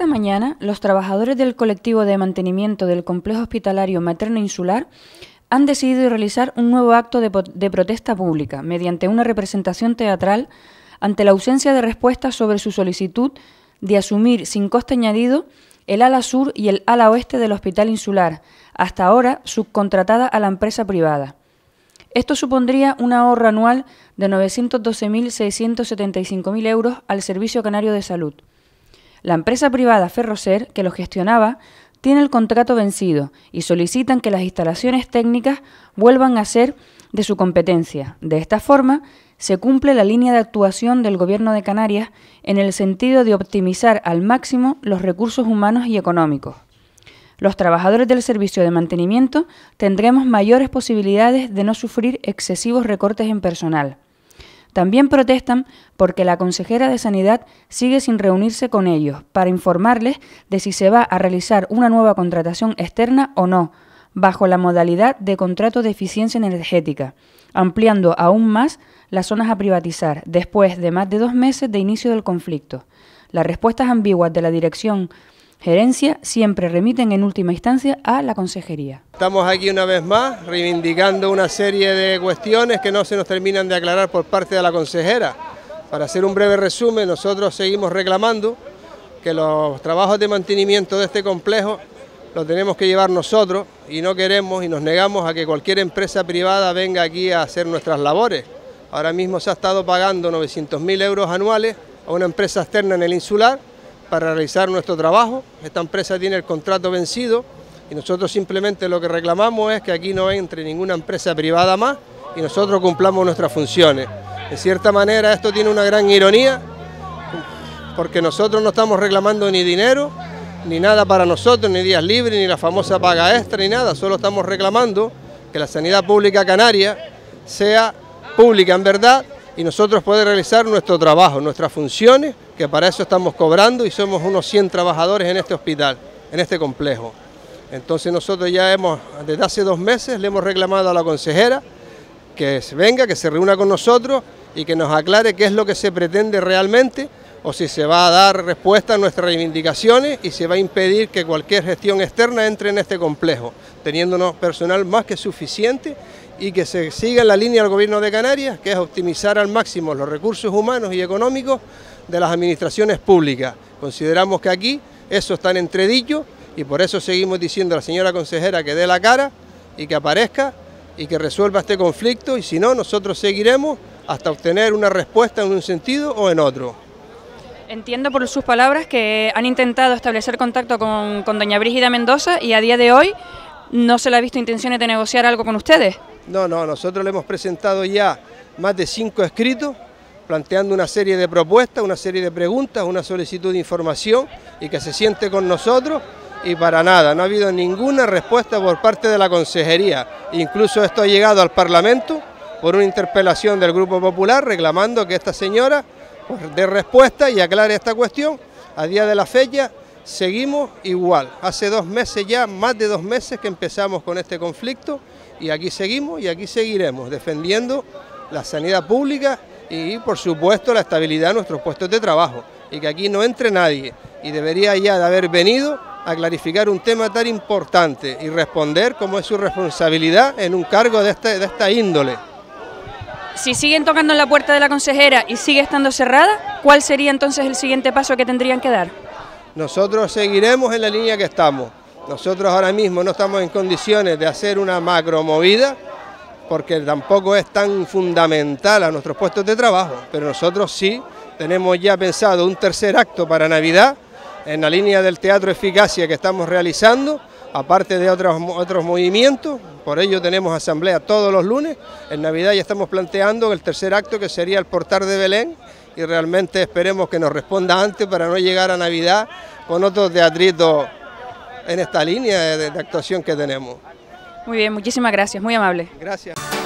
Esta mañana, los trabajadores del colectivo de mantenimiento del complejo hospitalario materno insular han decidido realizar un nuevo acto de protesta pública mediante una representación teatral ante la ausencia de respuesta sobre su solicitud de asumir sin coste añadido el ala sur y el ala oeste del hospital insular, hasta ahora subcontratada a la empresa privada. Esto supondría un ahorro anual de 912.675.000 euros al Servicio Canario de Salud. La empresa privada Ferroser, que lo gestionaba, tiene el contrato vencido y solicitan que las instalaciones técnicas vuelvan a ser de su competencia. De esta forma, se cumple la línea de actuación del Gobierno de Canarias en el sentido de optimizar al máximo los recursos humanos y económicos. Los trabajadores del servicio de mantenimiento tendremos mayores posibilidades de no sufrir excesivos recortes en personal. También protestan porque la consejera de Sanidad sigue sin reunirse con ellos para informarles de si se va a realizar una nueva contratación externa o no, bajo la modalidad de contrato de eficiencia energética, ampliando aún más las zonas a privatizar después de más de 2 meses de inicio del conflicto. Las respuestas ambiguas de la dirección gerencia siempre remiten en última instancia a la consejería. Estamos aquí una vez más reivindicando una serie de cuestiones que no se nos terminan de aclarar por parte de la consejera. Para hacer un breve resumen, nosotros seguimos reclamando que los trabajos de mantenimiento de este complejo los tenemos que llevar nosotros y no queremos y nos negamos a que cualquier empresa privada venga aquí a hacer nuestras labores. Ahora mismo se ha estado pagando 900.000 euros anuales a una empresa externa en el insular para realizar nuestro trabajo. Esta empresa tiene el contrato vencido y nosotros simplemente lo que reclamamos es que aquí no entre ninguna empresa privada más y nosotros cumplamos nuestras funciones. De cierta manera esto tiene una gran ironía porque nosotros no estamos reclamando ni dinero, ni nada para nosotros, ni días libres, ni la famosa paga extra, ni nada. Solo estamos reclamando que la sanidad pública canaria sea pública en verdad y nosotros poder realizar nuestro trabajo, nuestras funciones, que para eso estamos cobrando y somos unos 100 trabajadores en este hospital, en este complejo. Entonces nosotros ya desde hace 2 meses le hemos reclamado a la consejera que venga, que se reúna con nosotros y que nos aclare qué es lo que se pretende realmente o si se va a dar respuesta a nuestras reivindicaciones y se va a impedir que cualquier gestión externa entre en este complejo, teniéndonos personal más que suficiente y que se siga en la línea del Gobierno de Canarias, que es optimizar al máximo los recursos humanos y económicos de las administraciones públicas. Consideramos que aquí eso está en entredicho y por eso seguimos diciendo a la señora consejera que dé la cara y que aparezca y que resuelva este conflicto y si no, nosotros seguiremos hasta obtener una respuesta en un sentido o en otro. Entiendo por sus palabras que han intentado establecer contacto con doña Brígida Mendoza y a día de hoy no se le ha visto intenciones de negociar algo con ustedes. No, nosotros le hemos presentado ya más de 5 escritos, planteando una serie de propuestas, una serie de preguntas, una solicitud de información y que se siente con nosotros y para nada, no ha habido ninguna respuesta por parte de la consejería. Incluso esto ha llegado al Parlamento por una interpelación del Grupo Popular reclamando que esta señora dé respuesta y aclare esta cuestión. A día de la fecha seguimos igual, hace 2 meses ya, más de 2 meses que empezamos con este conflicto y aquí seguimos y aquí seguiremos defendiendo la sanidad pública y por supuesto la estabilidad de nuestros puestos de trabajo y que aquí no entre nadie y debería ya de haber venido a clarificar un tema tan importante y responder como es su responsabilidad en un cargo de esta índole. Si siguen tocando en la puerta de la consejera y sigue estando cerrada, ¿cuál sería entonces el siguiente paso que tendrían que dar? Nosotros seguiremos en la línea que estamos. Nosotros ahora mismo no estamos en condiciones de hacer una macromovida porque tampoco es tan fundamental a nuestros puestos de trabajo, pero nosotros sí tenemos ya pensado un tercer acto para Navidad en la línea del Teatro Eficacia que estamos realizando, aparte de otros movimientos. Por ello tenemos asamblea todos los lunes. En Navidad ya estamos planteando el tercer acto que sería el Portal de Belén y realmente esperemos que nos responda antes para no llegar a Navidad con otros teatritos en esta línea de actuación que tenemos. Muy bien, muchísimas gracias, muy amable. Gracias.